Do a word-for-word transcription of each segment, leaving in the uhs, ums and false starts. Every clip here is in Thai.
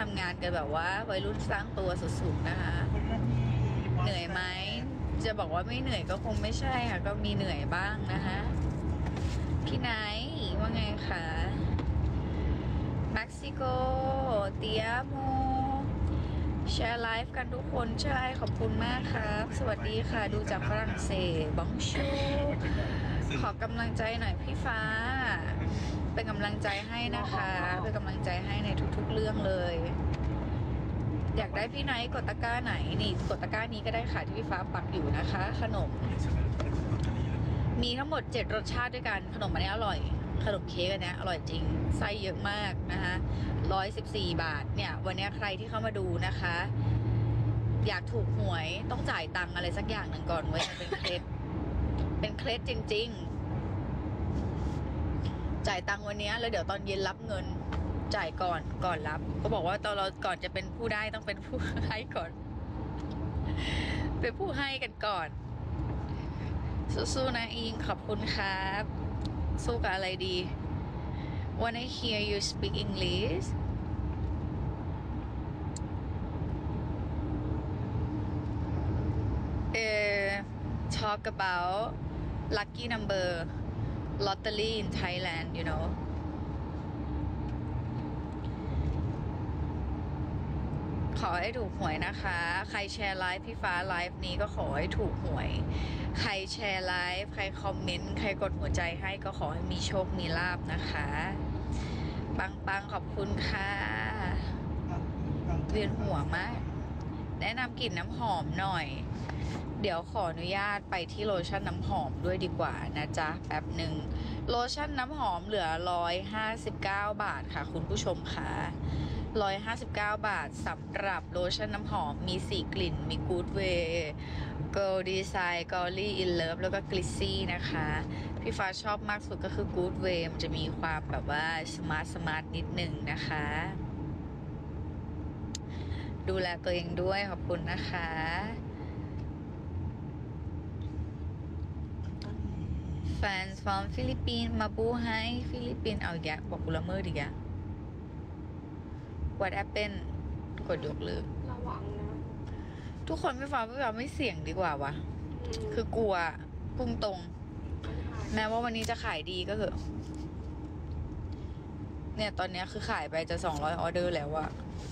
ำงานกันแบบว่าวัยรุ่นสร้างตัวสุดๆนะคะเหนื่อยไหมจะบอกว่าไม่เหนื่อยก็คงไม่ใช่ค่ะก็มีเหนื่อยบ้างนะคะพี่ไนท์ว่าไงคะเม็กซิโกเตียโมแชร์ไลฟ์กันทุกคนใช่ขอบคุณมากครับสวัสดีค่ะดูจากฝรั่งเศสบองชูขอกำลังใจหน่อยพี่ฟ้าเป็นกำลังใจให้นะคะเป็นกำลังใจให้ในทุกๆเรื่องเลยอยากได้พี่ไนท์กดตะกร้าไหนนี่กดตะกร้านี้ก็ได้ค่ะที่พี่ฟ้าปักอยู่นะคะขนมมีทั้งหมดเจ็ดรสชาติด้วยกันขนมอันนี้อร่อยขนมเค้กอันนี้อร่อยจริงไส้เยอะมากนะคะร้อยสิบสี่บาทเนี่ยวันนี้ใครที่เข้ามาดูนะคะอยากถูกหวยต้องจ่ายตังค์อะไรสักอย่างหนึ่งก่อนเว้ยเป็นเคล็ดเป็นเคล็ดจริงๆจ่ายตังค์วันนี้แล้วเดี๋ยวตอนเย็นรับเงินจ่ายก่อนก่อนรับก็บอกว่าตอนเราก่อนจะเป็นผู้ได้ต้องเป็นผู้ให้ก่อนเป็นผู้ให้กันก่อนสู้ๆนะอิงขอบคุณครับสู้กับอะไรดี Wanna hear you speak English uh, talk about lucky number lottery in Thailand you knowขอให้ถูกหวยนะคะใครแชร์ไลฟ์พี่ฟ้าไลฟ์นี้ก็ขอให้ถูกหวยใครแชร์ไลฟ์ใครคอมเมนต์ใครกดหัวใจให้ก็ขอให้มีโชคมีลาภนะคะปังปังขอบคุณค่ะเวียนหัวมากแนะนำกลิ่นน้ำหอมหน่อยเดี๋ยวขออนุญาตไปที่โลชั่นน้ำหอมด้วยดีกว่านะจ๊ะแป๊บหนึ่งโลชั่นน้ำหอมเหลือร้อยห้าสิบเก้าบาทค่ะคุณผู้ชมค่ะร้อยห้าสิบเก้าบาทสำหรับโลชั่นน้ำหอมมีสี่กลิ่นมี Good Way Girl Design Golly In Love แล้วก็ Glissy นะคะพี่ฟ้าชอบมากสุดก็คือ Good Way มันจะมีความแบบว่าสมาร์ทสมาร์ทนิดหนึ่งนะคะดูแลตัวเองด้วยขอบคุณนะคะแฟนฟอร์มฟิลิปปินส์มาบูให้ฟิลิปปินส์เอาแยะบอกกูละเมอดีกะWhat happened กดยกเลิกระวังนะทุกคนไม่ฟังไม่ฟังไม่เสี่ยงดีกว่าวะคือกลัวพุ่งตรงแม้ว่าวันนี้จะขายดีก็เถอะเนี่ยตอนนี้คือขายไปจะสองร้อยออเดอร์แล้วอะ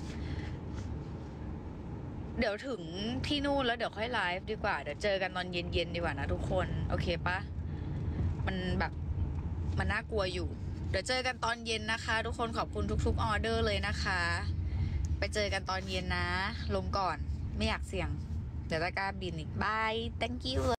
เดี๋ยวถึงที่นู่นแล้วเดี๋ยวค่อยไลฟ์ดีกว่าเดี๋ยวเจอกันตอนเย็นๆดีกว่านะทุกคนโอเคปะมันแบบมันน่ากลัวอยู่เดี๋ยวเจอกันตอนเย็นนะคะทุกคนขอบคุณทุกๆออเดอร์เลยนะคะไปเจอกันตอนเย็นนะลงก่อนไม่อยากเสี่ยงเดี๋ยวตะกร้าบินอีกบาย thank you